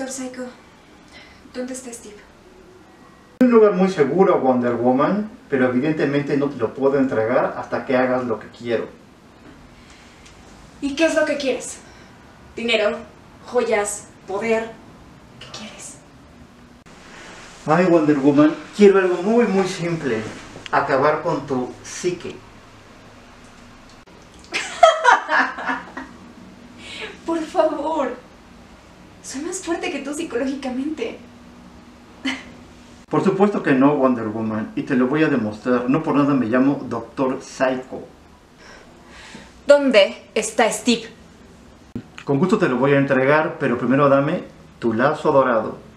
Doctor Psycho, ¿dónde está Steve? Es un lugar muy seguro, Wonder Woman, pero evidentemente no te lo puedo entregar hasta que hagas lo que quiero. ¿Y qué es lo que quieres? ¿Dinero? ¿Joyas? ¿Poder? ¿Qué quieres? Ay, Wonder Woman, quiero algo muy simple. Acabar con tu psique. Por favor. Soy más fuerte que tú psicológicamente. Por supuesto que no, Wonder Woman, y te lo voy a demostrar. No por nada me llamo Doctor Psycho. ¿Dónde está Steve? Con gusto te lo voy a entregar, pero primero dame tu lazo dorado.